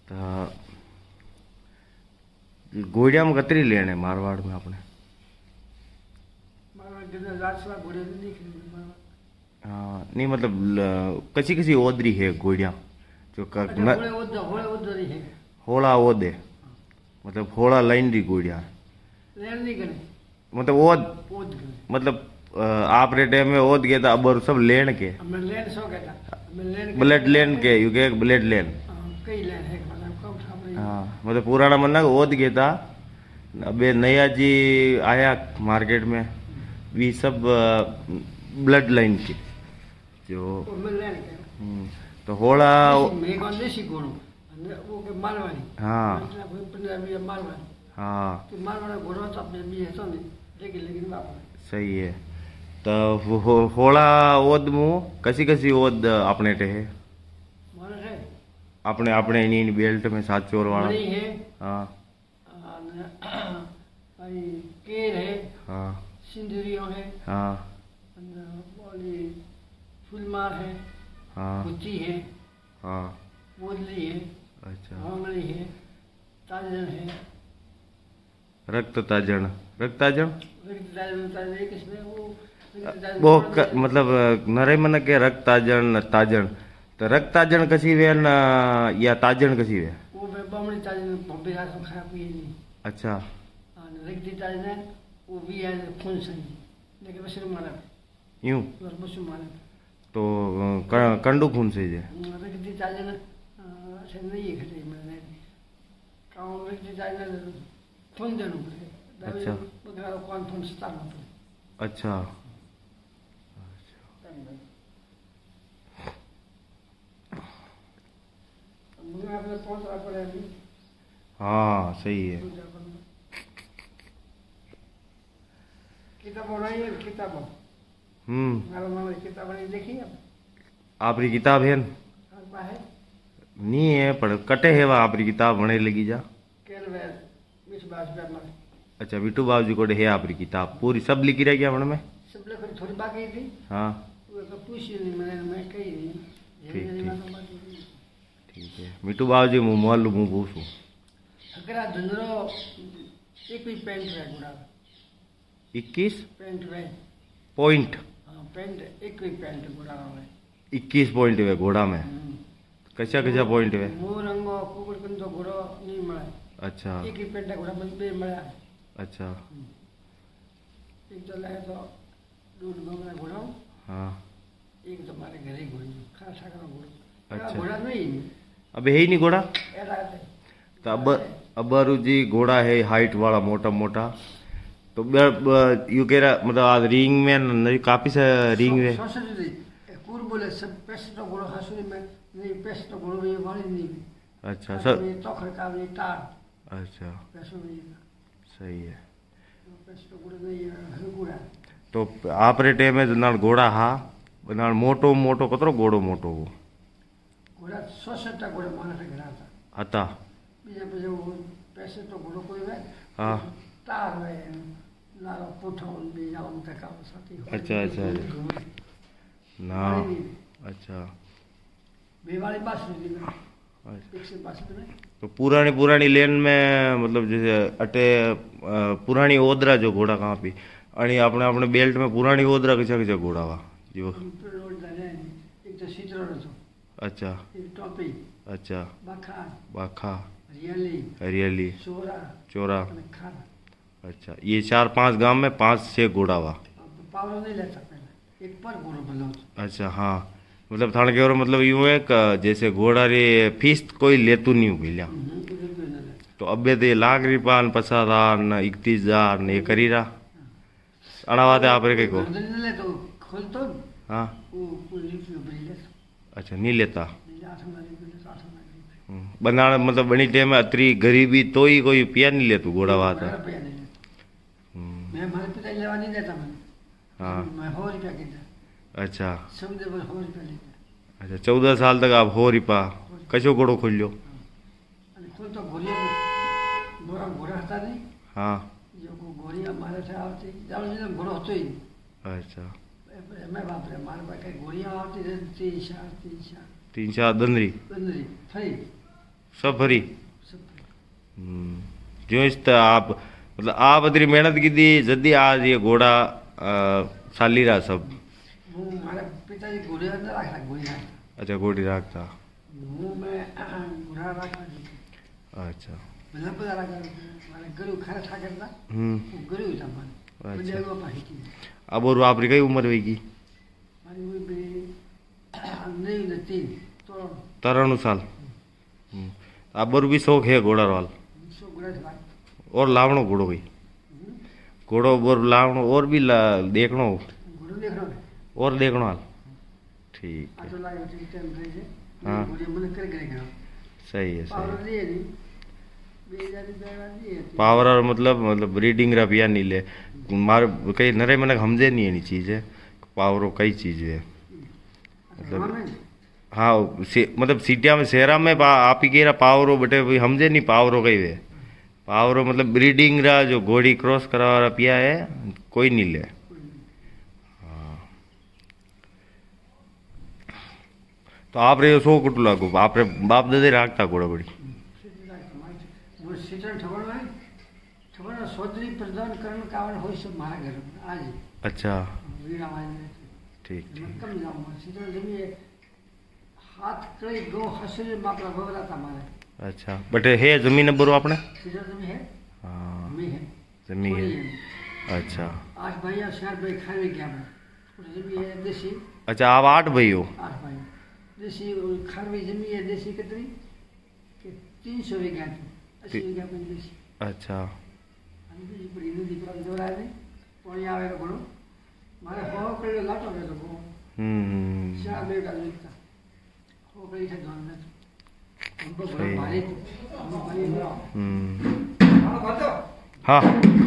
तो घोड़िया में कतरी लेन है मारवाड़ में आपने? हाँ नहीं मतलब कसी कसी ओदरी है घोड़िया जो होड़ा ओद है मतलब होड़ा लाइन दी घोड़िया मतलब ओद मतलब आप रे टाइम में ओद गए था अब सब लेन के ब्लड लेन के यू के ब्लड लेन। हाँ मतलब पुराना मन ना ओद गया था अबे नया जी आया मार्केट में भी सब ब्लड लाइन के जो तो होड़ा हाँ हाँ सही है। तो होड़ा ओद मुँह कसी कसी ओद अपने टे अपने अपने इन बेल्ट में सात चोर वाला हाँ केर है हाँ सिंदूरियों है हाँ फुलमार है हाँ कुची है हाँ मोदली है अच्छा भांगड़ी है ताजन है रक्त ताजन रक्त ताजन किसमें वो मतलब नरे मन के रक्त ताजन ताजन तो रक्त ताजन कसी वे न या ताजन कसी वे वो बमड़ी ताजन बम्बे रात में खाया पिए नहीं। अच्छा रक्त ताजन है वो भी है खून सही लेकिन बस मारा यूं बस मारा तो कंडू खून से जे रक्त ताजन से नहीं खटे मैंने काम रक्त ताजन खून देना पड़े अच्छा बगैर कौन खून स्टार्ट पड़े अच्छा हाँ सही है। किताब किताब किताब देखी आपरी किताब है नहीं है पर कटे है वह आपरी किताब बने लगी जा अच्छा बिट्टू बाबू जी को है आपरी किताब पूरी सब लिखी रह गया में सब लिखी थोड़ी बाकी थी हाँ पूछी नहीं मैं कही नहीं ठीक है मिट्टू बाबू जी मुँह मोल मुँह पूछू अकरा धुंधरो एक भी पेंट है गुड़ा 21 पेंट है पॉइंट हाँ पेंट एक भी पेंट गुड़ा में 21 पॉइंट है घोड़ा में कशा कशा पॉइंट है मुंह रंगो कुकुड़ कंदो घोड़ो नहीं मिला अच्छा एक ही पेंट घोड़ा में बे मिला अच्छा एक तो ले तो दूध घोड़ा घोड़ा हाँ एक तो हमारे घर ही घोड़ी खासा का घोड़ा अच्छा घोड़ा नहीं अब है ही नहीं घोड़ा ऐसा तो अबरू जी घोड़ा है हाइट वाला मोटा मोटा तो यू कह रहा मतलब आज रिंग में काफी सा रिंग में कुर बोले सब पेस्ट तो घोड़ा हंसुरी में नहीं पेस्ट तो घोड़ा में वाली नहीं अच्छा सर तो खड़का में तार अच्छा सही है पेस्ट तो घोड़ा नहीं घोड़ा तो आप रे टाइम में नाल घोड़ा हाँ नाल मोटो मोटो कतरो घोड़ो मोटो वो घोड़ा 160 घोड़ा माना से घड़ा था आता बीजे बीजे वो पैसे तो घोड़ो कोई है हाँ तार है नालो पुठो भी जाऊं तक आप साथी अच्छा अच्छा ना अच्छा बेवाली पास में एक से पास में तो पुरानी लेन में मतलब जैसे अटे पुरानी ओदरा जो घोड़ा कहाँ पे आणि अपने अपने बेल्ट में पुरानी ओदरा कचा घोड़ा वा जो एक तो सीतरो रचो अच्छा एक टोपी अच्छा बाखा हरियाली चोरा अच्छा ये 4-5 गांव में 5-6 घोड़ा वा पावलो नहीं लेता पहले एक पर घोड़ा बनो अच्छा हाँ मतलब थाने के और मतलब यूं है जैसे घोड़ा रे फीस कोई लेतू नहीं भैया तो अबे तो लाख रुपया 50,000 न 31,000 न ये करी रहा अड़ावाते आप रे को खोल तो हाँ अच्छा नहीं लेता बनाना मतलब बनी टाइम अतरी गरीबी तो ही कोई पिया नहीं ले तू घोड़ा बात है मैं हमारे पिता लेवा नहीं देता मैं हाँ मैं हो रुपया कहता अच्छा समझे बस हो रुपया लेता अच्छा 14 साल तक आप हो रिपा कशो घोड़ो खोल लो खोल तो घोड़िया घोड़ा था नहीं हाँ जो घोड़िया मारे थे आती जाओ घोड़ा होतो ही अच्छा मैं बाप रे मारे पास घोड़िया आती 3 4 3-4 दंदरी फरी सब भरी। सब जो इस आप मतलब आप अदरी मेहनत की दी जल्दी आज ये घोड़ा साली रहा सब। वो हमारे पिताजी घोड़े अंदर रखा, घोड़ी रखा। अच्छा घोड़ी राखता। वो मैं घोड़ा रखा। अच्छा मतलब पता लगा मारे गरु खाना खा करता। वो गरु था मारे। अच्छा। वो पाही की। अब और आपकी कई उम्र होगी? मारी वो भी नहीं न 3 तो 93 साल। अब और भी शौक है घोड़ा वाल? सो घोड़ा था। और लावणो घोड़ो गई घोड़ो और लावणो और भी देखनो घोड़ो देख रहा है और देखनो हाल। ठीक है। तो लागे टाइम गए थे। हाँ। घोड़े मन कर गए क्या? सही है पावर सही। लिए नहीं। बेजारी बेजारी है। पावर और मतलब ब्रीडिंग रा पिया नहीं ले मार कई नरे मन समझे नहीं है चीज है पावर कई चीज है मतलब। हाँ मतलब सीटिया में शहरा में आप ही कह रहा पावरो बटे भाई समझे नहीं पावरो कई वे पावरो मतलब ब्रीडिंग रा जो घोड़ी क्रॉस करा वाला पिया है कोई नहीं ले। हाँ तो आप रे सो कुट लागू आप रे बाप दादे राखता घोड़ा बड़ी वो सीटन ठबड़ सोदरी प्रदान करण कारण होई सब मारा घर में आज। अच्छा वीणा वाले ठीक ठीक। कम जाऊंगा सीटन जमी हाथ कई गो हसरे मापला भवरा था मारे। अच्छा बटे है जमीन बरो आपने? सीटन जमी है। हाँ जमी है। जमी है। अच्छा 8 भाई 4 भाई खाने गया मैं जमी है देसी। अच्छा आप 8 भाई हो? 8 भाई देसी खारवी जमी है देसी कितनी कि 300 बीघा थी 80 बीघा में देसी। अच्छा अभी बड़ी नदी पर दौड़ा है पानी आवे तो बोलो मारे हो कर लाटो में तो वो शाम में का लिखता हो गई है जोन में हमको बड़ा भारी। हाँ